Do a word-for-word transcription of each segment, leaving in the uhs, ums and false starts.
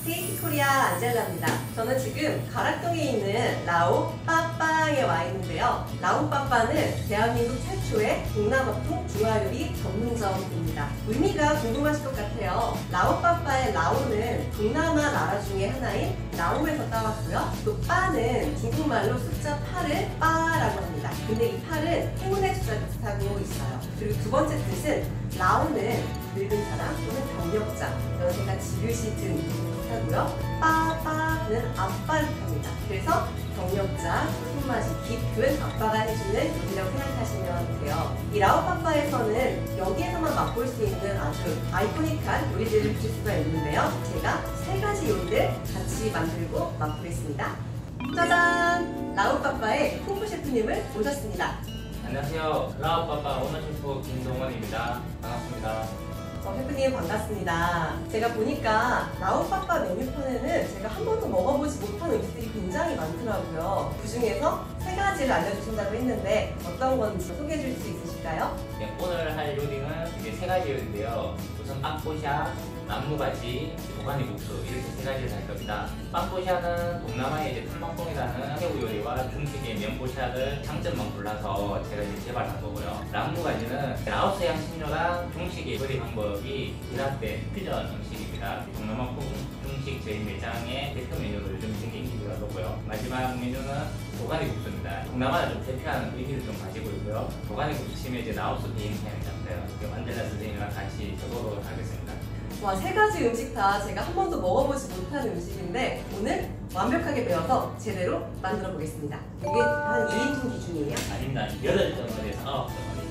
케이티 코리아 안젤라입니다. 저는 지금 가락동에 있는 라오 빠빠에 와 있는데요. 라오 빠빠는 대한민국 최초의 동남아풍 중화요리 전문점입니다. 의미가 궁금하실 것 같아요. 라오 빠빠의 라오는 동남아 나라 중에 하나인 라오에서 따왔고요. 또 빠는 중국말로 숫자 팔을 빠라고 합니다. 근데 이 팔은 행운의 숫자 뜻하고 있어요. 그리고 두 번째 뜻은 라오는 늙은 사람 또는 경력자, 연세가 지긋이 든 뜻하고요. 빠빠는 아빠를 뜻합니다. 그래서 경력자, 손맛이 깊은 아빠가 해주는 요리라고 생각하시면 돼요. 이 라오빠빠에서는 여기에서만 맛볼 수 있는 아주 아이코닉한 요리들을 볼 수가 있는데요. 제가 세 가지 요리를 같이 만들고 맛보겠습니다. 짜잔! 라오빠빠의 콩쿠 셰프님을 모셨습니다. 안녕하세요. 라오빠빠 오너 셰프 김동원입니다. 반갑습니다. 어, 셰프님 반갑습니다. 제가 보니까 라오빠빠 메뉴판에는 제가 한 번도 먹어보지 못한 음식들이 굉장히 많더라고요. 그 중에서 세 가지를 알려주신다고 했는데 어떤 건지 소개해 줄 수 있으실까요? 네, 오늘 할 요리는 이제 세 가지 요리인데요. 우선 빵뽀샤, 남무가지, 도가니 국수 이렇게 세 가지를 할 겁니다. 빵뽀샤는 동남아의 이제 탐방봉이라는 새우 요리와 중식의 면뽀샤를 장점만 골라서 제가 이제 개발한 거고요. 남무가지는 라오스 향신료랑 중식의 요리 방법이 결합된 퓨전 음식입니다. 동남아 중식 저희 매장의 대표 메뉴로 요즘 굉장히 인기가 높고요. 마지막 메뉴는 도가니 국수입니다. 동남아를 좀 대표하는 의미를 좀 가지고 있고요. 도가니 국수 치면 이제 라오스 비행편이 잡혀요. 만델라 선생님이랑 같이 적어보도록 하겠습니다. 와, 세 가지 음식 다 제가 한 번도 먹어보지 못한 음식인데 오늘 완벽하게 배워서 제대로 만들어 보겠습니다. 이게 한 이 인분 기준이에요? 아닙니다. 여덟 덩어리에서 아홉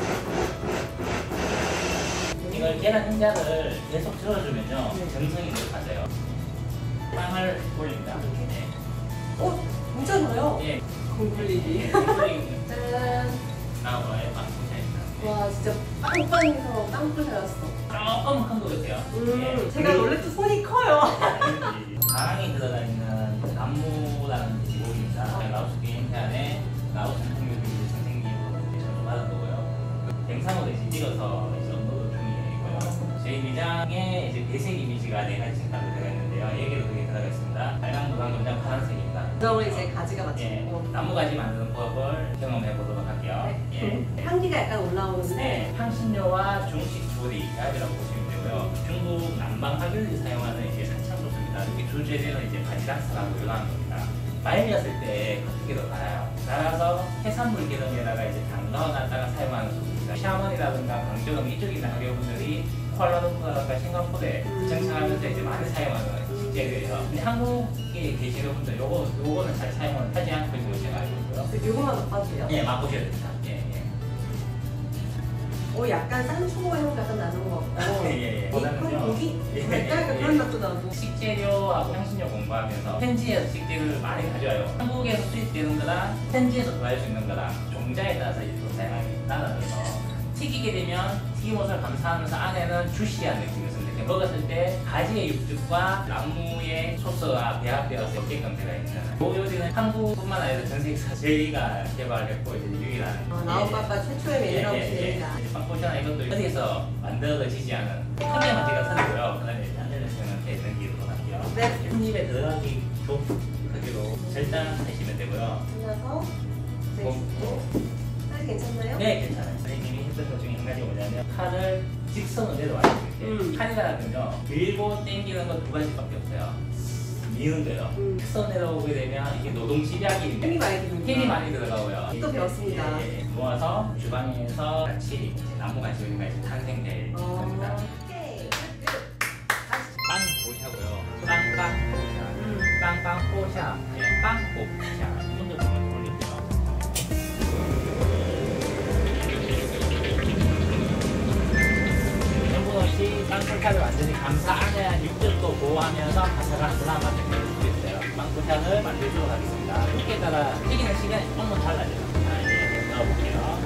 덩어리. 이걸 계란 흰자를 계속 저어주면요. 네. 정성이 높아져요. 빵을 올립니다. 네. 어? 괜찮아요? 예. 공굴리기. 짠! 라오의 빵포샤입니다. 와, 진짜 빵빵해서 빵꾸샤였어. 조금 큰 것 같아요. 음, 예. 제가 원래 또 손이 커요. 가랑이 들어가 있는 남무라는 제목입니다. 라오스 비행편에 라오스 한국인들 선생님으로 전수 받은 거고요. 영상으로 이제 찍어서 이제 업로드 중이고요. 저희 매장에 이제 배색 이미지가 네 가지 색깔로 들어가 있는데요. 여기도 그게 들어가 있습니다. 빨강, 노랑, 검정, 파란색입니다. 그다음에 이제 가지가 예, 맞췄고. 나무가지 만드는 법을 경험해 보도록 할게요. 네. 예. 향기가 약간 올라오는데. 네, 향신료와 중식 조리 약이라고 보시면 되고요. 중국 남방 화교를 사용하는 이제 산창 소스입니다. 여기 주 재료는 이제 바지락사라고 유명한 겁니다. 말렸을 때 어떻게 더 달아요. 따라서 해산물 기름에다가 이제 담가놨다가 사용하는 소스입니다. 샤먼이라든가 광저우 이쪽에 있는 학교분들이 쿠알라룸푸르라든가 싱가포르에 음. 정착하면서 이제 많이 사용하는 식재료예요. 근데 한국에 계시는 분들 요거 요거는 잘 사용을 하지 않고 있는 걸 제가 알고 있고요. 그 요거만 맛봐도 돼요? 예, 맛보셔야 됩니다. 예, 예. 오, 약간 쌍초보 향 약간 나는 것 같고. 예, 예, 예. 베이컨 고기? 예, 약간 예, 그런 예. 맛도 나고. 식재료하고 향신료 공부하면서 현지에서 식재료를 많이 가져와요. 한국에서 수입되는 거랑 현지에서 구할 수 있는 거랑 종자에 따라서 이제 또 다양하게 나눠져서 튀기게 되면 튀김옷을 감싸면서 안에는 주시한 느낌이 있습니다. 이렇게 먹었을 때 가지의 육즙과 나무의 소스가 배합되어서 먹게끔 되어 있는 이 요리는 한국뿐만 아니라 전 세계에서 저희가 개발했고 이제 유일한 아, 라오빠빠 최초의 메뉴라고 예, 예, 예. 들립니다. 이제 빵포샤나 이것도 어디에서 만들어지지 않은 컵에만 제가 선이고요. 그 다음에 이제 안젤라 선생님한테 넘기도록 할게요. 네. 한 입에 들어가기 좋은 크기로 절단하시면 되고요. 끝나서 이제 줍고. 사이즈 괜찮나요? 네, 괜찮아요. 선생님이 했던 것 중에 한 가지 뭐냐면 칼을 직선으로 내려와야 돼요. 음. 칼이라는 건요, 밀고 당기는 건 두 가지밖에 없어요. 미는 거요. 음. 직선 내려오게 되면 이게 노동 집약이 힘이 많이 드는구나. 힘이 많이 들어가고요. 또 배웠습니다. 예, 예, 예. 모아서 주방에서 같이 나무가지 요리가 이제 탄생될 겁니다. 어, 오케이. 끝. 다시. 빵 보샤고요. 빵빵 보샤. 음. 빵빵 보샤. 예, 빵 보샤. 이분들 보면 돌릴게요. 전분 없이 빵보샤를 완전히 감싸 안에 육즙도 보호하면서 바삭한 맛을 낼 수 있어요. 빵보샤를 만들도록 하겠습니다. 두께에 따라 튀기는 시간이 조금 달라져요. 자, 이제 넣어볼게요.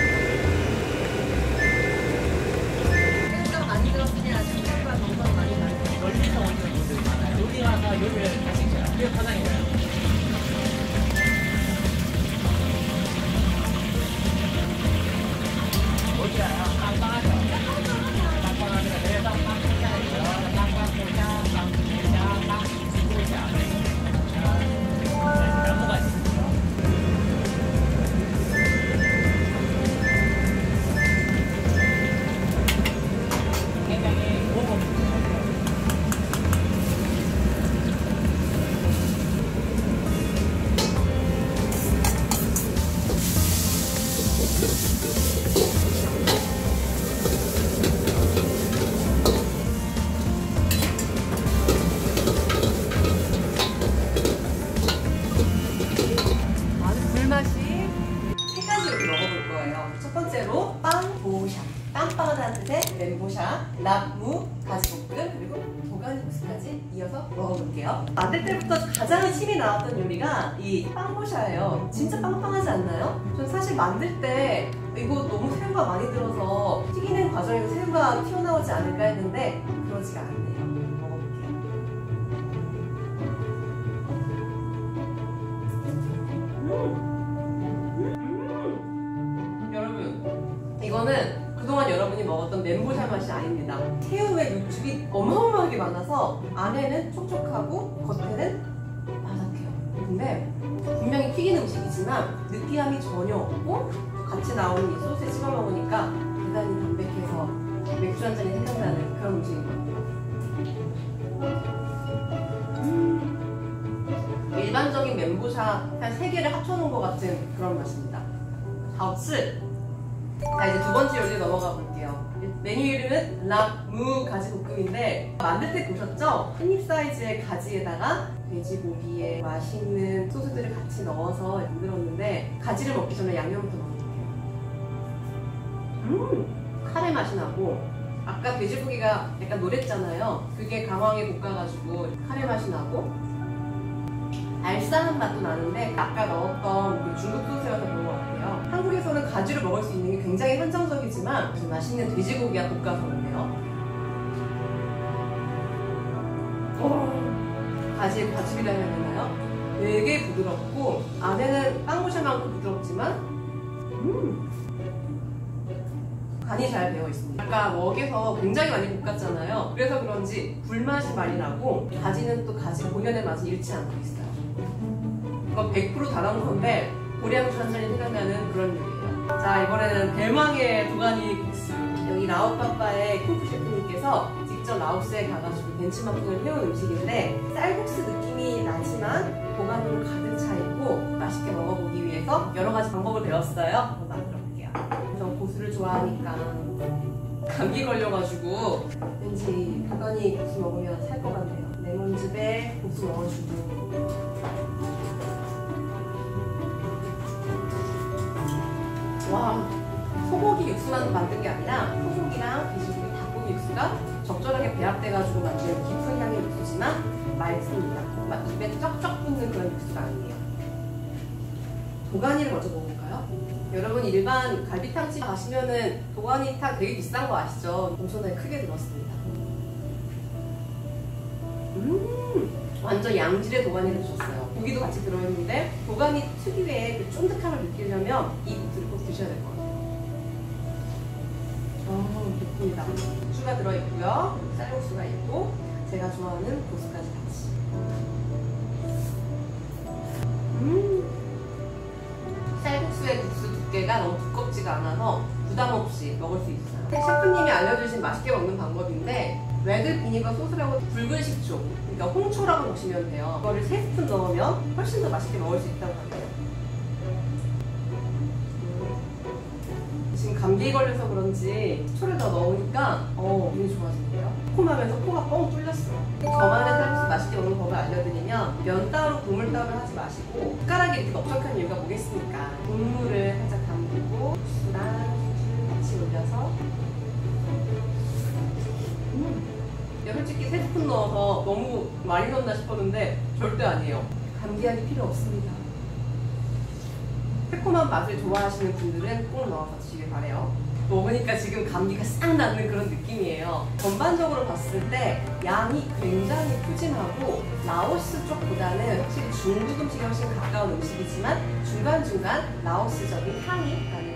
생각 많이 들었으면 생각보다 정말 많이 나요. 멀리서 오시는 분들이 많아요. 여기 와서 요리를 다시 제가 그게 화장이에요. 뭐지요? 빵빵하죠? 빵빵하죠? 그래서 빵보샤 있죠. 빵빵보샤, 빵보샤, 빵 멘보샤. 빵빵하다는 뜻의 멘보샤, 랍무, 가지볶음, 그리고 도가니 국수까지 이어서 먹어볼게요. 만들 때부터 가장 힘이 나왔던 요리가 이 빵보샤예요. 진짜 빵빵하지 않나요? 전 사실 만들 때 이거 너무 새우가 많이 들어서 튀기는 과정에서 새우가 튀어나오지 않을까 했는데 그러지가 않네요. 먹어볼게요. 음! 음! 여러분, 이거는 그동안 여러분이 먹었던 멘보샤 맛이 아닙니다. 새우의 육즙이 어마어마하게 많아서 안에는 촉촉하고 겉에는 바삭해요. 근데 분명히 튀긴 음식이지만 느끼함이 전혀 없고 같이 나오는 이 소스에 찍어 먹으니까 대단히 담백해서 맥주 한 잔이 생각나는 그런 음식인 것 같아요. 음. 일반적인 멘보샤 한 세 개를 합쳐놓은 것 같은 그런 맛입니다. 하우츠! 자, 이제 두 번째 요리 넘어가 볼게요. 메뉴 이름은 랍무 가지볶음인데 만들 때 보셨죠? 한입 사이즈의 가지에다가 돼지고기에 맛있는 소스들을 같이 넣어서 만들었는데 가지를 먹기 전에 양념부터 먹어볼게요. 음! 카레 맛이 나고 아까 돼지고기가 약간 노랬잖아요. 그게 강황에 볶아가지고 카레 맛이 나고 알싸한 맛도 나는데 아까 넣었던 그 중국 소스여서 그런 것 같아요. 한국에서는 가지를 먹을 수 있는 게 굉장히 한정적이지만 맛있는 돼지고기와 볶아서 먹네요. 가지의 과즙이라 해야 되나요? 되게 부드럽고 안에는 빵보샤만큼 부드럽지만 음 간이 잘 배어 있습니다. 아까 웍에서 굉장히 많이 볶았잖아요. 그래서 그런지 불맛이 많이 나고 가지는 또 가지 본연의 맛을 잃지 않고 있어요. 이건 백 퍼센트 다른 건데 고량주 한 잔이 생각나는 그런 요리예요. 자, 이번에는 대망의 도가니 국수. 여기 라오빠빠의 쿵푸 셰프님께서 직접 라오스에 가가지고 벤치마킹을 해온 음식인데 쌀국수 느낌이 나지만 도가니로 가득 차 있고 맛있게 먹어보기 위해서 여러 가지 방법을 배웠어요. 한번 만들어 볼게요. 그래서 고수를 좋아하니까 감기 걸려가지고 왠지 도가니 국수 먹으면 살 것 같네요. 레몬즙에 고수 넣어주고 와, 소고기 육수만 만든 게 아니라 소고기랑 돼지고기, 닭고기 육수가 적절하게 배합돼가지고 만든 깊은 향의 육수지만 맑습니다. 막 입에 쩍쩍 붙는 그런 육수가 아니에요. 도가니를 먼저 먹어볼까요? 여러분 일반 갈비탕집 가시면은 도가니탕 되게 비싼 거 아시죠? 엄청나게 크게 들었습니다. 음, 완전 양질의 도가니를 주셨어요. 고기도 같이 들어있는데 도가니 특유의 그 쫀득함을 느끼려면 이 국수를 꼭 드셔야 될 것 같아요. 어, 좋습니다. 국수가 들어있고요. 쌀국수가 있고 제가 좋아하는 고수까지 같이. 음, 쌀국수의 국수 두께가 너무 두껍지가 않아서 부담 없이 먹을 수 있어요. 셰프님이 알려주신 맛있게 먹는 방법인데 레드 비니거 소스라고 붉은 식초, 그러니까 홍초라고 보시면 돼요. 이거를 세 스푼 넣으면 훨씬 더 맛있게 먹을 수 있다고 합니다. 지금 감기에 걸려서 그런지 식초를 더 넣으니까 어, 기분이 좋아지는데요. 콤하면서 코가 뻥 뚫렸어요. 저만의 쌀국수 맛있게 먹는 법을 알려드리면 면 따로 국물 따로 하지 마시고 숟가락이 이렇게 넓적한 이유가 뭐겠습니까? 국물을 살짝 담그고 국수랑 수주를 같이 올려서 음. 솔직히 세 스푼 넣어서 너무 많이 넣나 싶었는데 절대 아니에요. 감기약이 필요 없습니다. 새콤한 맛을 좋아하시는 분들은 꼭 넣어서 드시길 바래요. 먹으니까 지금 감기가 싹 나는 그런 느낌이에요. 전반적으로 봤을 때 양이 굉장히 푸짐하고 라오스 쪽보다는 확실히 중국 음식에 훨씬 가까운 음식이지만 중간중간 라오스적인 향이 나는